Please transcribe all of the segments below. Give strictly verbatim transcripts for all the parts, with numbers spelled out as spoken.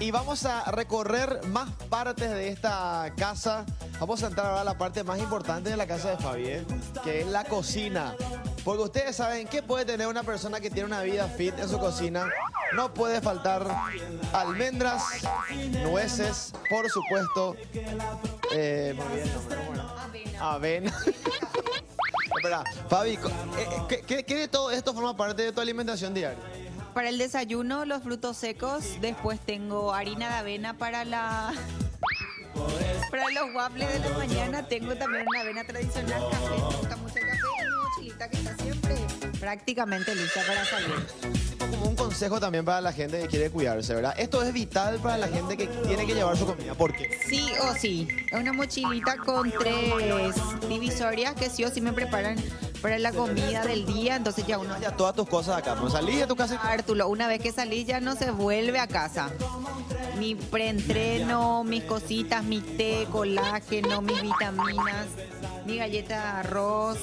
Y vamos a recorrer más partes de esta casa. Vamos a entrar ahora a la parte más importante de la casa de Fabi, ¿eh? Que es la cocina. Porque ustedes saben qué puede tener una persona que tiene una vida fit en su cocina. No puede faltar almendras, nueces, por supuesto. Eh, muy bien, no, avena. Avena. Espera, Fabi, ¿qué, qué, ¿qué de todo esto forma parte de tu alimentación diaria? Para el desayuno, los frutos secos. Después tengo harina de avena para la... Para los waffles de la mañana tengo también una avena tradicional, café. Me gusta mucho el café y mi mochilita que está siempre prácticamente lista para salir. Como un consejo también para la gente que quiere cuidarse, ¿verdad? Esto es vital para la gente que tiene que llevar su comida. ¿Por qué? Sí o sí. Es una mochilita con tres divisorias que sí o sí me preparan para la comida del día. Entonces ya uno... Ya todas tus cosas acá. ¿No salís de tu casa? Arturo, una vez que salís ya no se vuelve a casa. Mi preentreno, mis cositas, mi té, colágeno, mis vitaminas, mi galleta de arroz.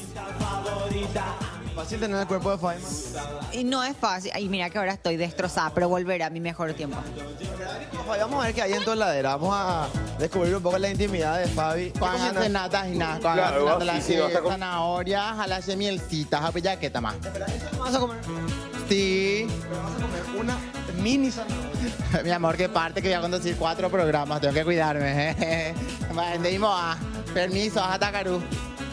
¿Fácil tener el cuerpo de Fabi? Y no es fácil. Y mira que ahora estoy destrozada, pero volverá a mi mejor tiempo. Fabi, vamos a ver qué hay en tu heladera. Vamos a descubrir un poco la intimidad de Fabi. Cuando hace nada y nada, cuando hace las zanahorias, a las mielcitas, a pillaqueta más. ¿Vas a comer? Sí. Vas a comer una mini zanahoria. Mi amor, qué parte que voy a conducir cuatro programas, tengo que cuidarme. Vendimos a permiso, a Tacarú.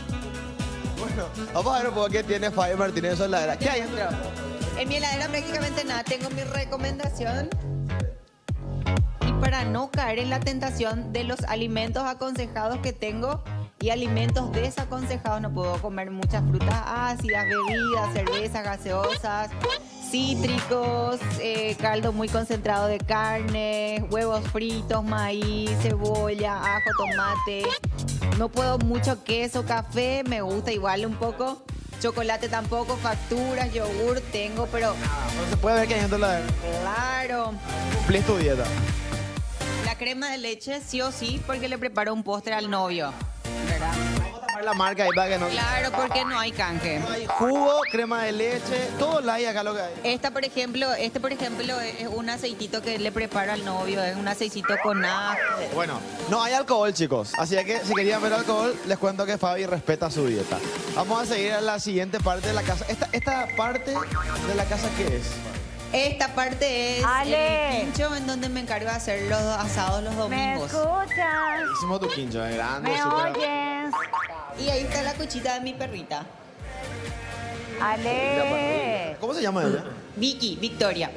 Bueno, vamos a ver un poco qué tiene Fabi Martínez en su heladera. ¿Qué hay? En mi heladera prácticamente nada. Tengo mi recomendación. Y para no caer en la tentación de los alimentos aconsejados que tengo y alimentos desaconsejados, no puedo comer muchas frutas ácidas, bebidas, cervezas, gaseosas, cítricos, eh, caldo muy concentrado de carne, huevos fritos, maíz, cebolla, ajo, tomate. No puedo mucho queso, café, me gusta igual un poco. Chocolate tampoco, facturas, yogur tengo, pero... No se puede ver que hay en tu heladera. Claro. Cumplís tu dieta. La crema de leche sí o sí, porque le preparo un postre al novio. ¿Verdad? Vamos a tapar la marca ahí para que no... Claro, porque no hay canje. No hay jugo, crema de leche, todo la hay acá lo que hay. Esta, por ejemplo, este, por ejemplo, es un aceitito que le preparo al novio. Es un aceitito con ajo. Bueno, no hay alcohol, chicos. Así que si querían ver alcohol, les cuento que Fabi respeta su dieta. Vamos a seguir a la siguiente parte de la casa. Esta, esta parte de la casa, ¿qué es? Esta parte es Ale. el quincho en donde me encargo de hacer los asados los ¿Me domingos. escuchas? Hicimos tu quincho, es grande, ¿Me súper- oyes? Y ahí está la cuchita de mi perrita. Ale. ¿Cómo se llama ella? Vicky, Victoria.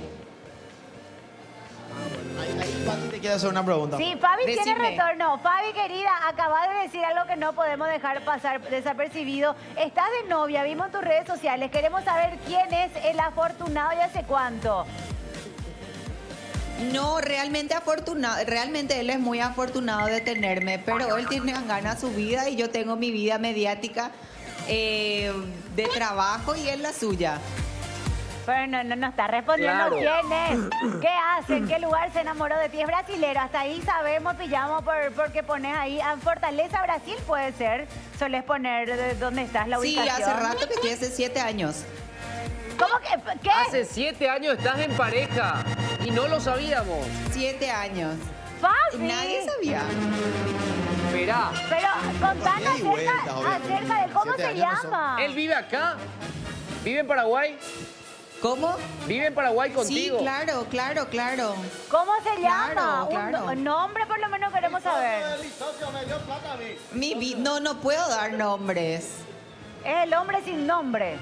Ahí, ahí Fabi te quiere hacer una pregunta. Sí, Fabi tiene Decime. retorno. Fabi, querida, acabas de decir algo que no podemos dejar pasar desapercibido. Estás de novia, vimos en tus redes sociales. Queremos saber quién es el afortunado y hace cuánto. No, realmente afortunado, realmente él es muy afortunado de tenerme, pero él tiene ganas su vida y yo tengo mi vida mediática eh, de trabajo y él la suya. Pero no, no, no está respondiendo quién es. ¿Qué hace? ¿En qué lugar se enamoró de ti? Es brasilero. Hasta ahí sabemos, pillamos por, porque pones ahí. En Fortaleza, Brasil puede ser. Solés poner de dónde estás, la Sí, ubicación. hace rato que estoy, hace siete años. ¿Cómo que? ¿Qué? Hace siete años estás en pareja y no lo sabíamos. Siete años. Fabi. Nadie sabía. Esperá, Pero contanos Ida y vuelta, acerca, obviamente. acerca de cómo Siete se años no son- llama. ¿él vive acá? ¿Vive en Paraguay? ¿Cómo? ¿Vive en Paraguay contigo? Sí, claro, claro, claro. ¿Cómo se llama? Claro, Un claro. no- nombre por lo menos queremos saber. Mi vi- no, no puedo dar nombres. Es el hombre sin nombre.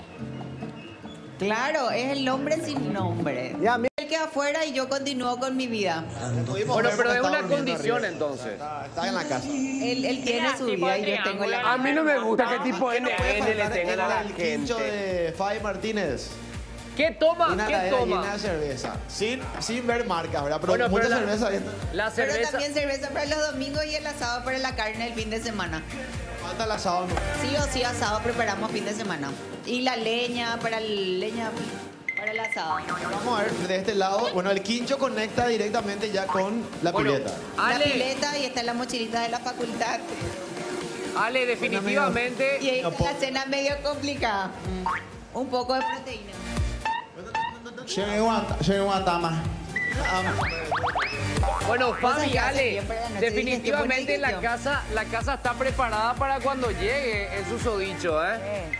Claro, es el nombre sin nombre. Él queda afuera y yo continúo con mi vida. Bueno, pero es una condición entonces. Está, está en la casa. Él, él tiene su vida y yo tengo la... A mí no me gusta que tipo N N le tengan a la el quincho gente. de Fabi Martínez. ¿Qué toma? Una ¿Qué heladera llena toma? de cerveza. Sin, sin ver marcas, ¿verdad? Pero Bueno, mucha pero la- cerveza adentro. La Pero cerveza... también cerveza para los domingos y el asado para la carne el fin de semana. Falta el asado, ¿no? Sí o sí asado preparamos fin de semana. Y la leña para el leña para el asado. Vamos a ver de este lado. Bueno, el quincho conecta directamente ya con la Bueno, pileta. La Ale, pileta y está la mochilita de la facultad. Ale, definitivamente... Y ahí No está puedo. la cena medio complicada. Un poco de proteína. Llegué a Guatama. Bueno, Cosas Fabi, que hace Ale, bien para la noche. definitivamente Dije, qué la buena casa, la casa está preparada para cuando llegue, es susodicho, ¿eh? Eh,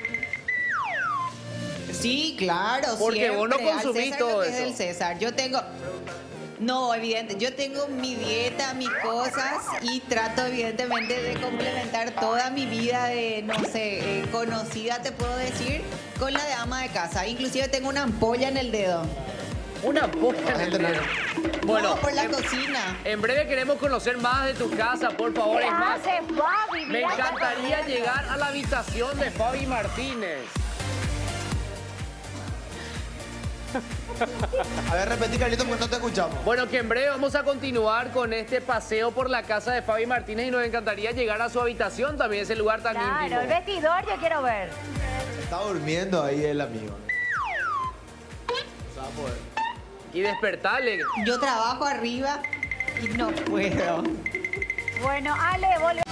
Sí, claro. Porque vos no siempre. Al consumís César todo lo que es eso. del César. Yo tengo. No, evidente. Yo tengo mi dieta, mis cosas y trato evidentemente de complementar toda mi vida de, no sé, eh, conocida, te puedo decir, con la de ama de casa. Inclusive tengo una ampolla en el dedo. Una polla en el Entrenar. dedo. Bueno, No, por la en, cocina. en breve queremos conocer más de tu casa, por favor, ¿Qué es más. hace Fabi? Me Mira, está encantaría comiendo. llegar a la habitación de Fabi Martínez. A ver, repetí, Carlito, porque no te escuchamos. Bueno, que en breve vamos a continuar con este paseo por la casa de Fabi Martínez y nos encantaría llegar a su habitación, también ese lugar tan Claro, íntimo. el vestidor yo quiero ver. Está durmiendo ahí el amigo. No se va a poder. Y despertarle. Yo trabajo arriba y no puedo. Bueno, Ale, volvemos.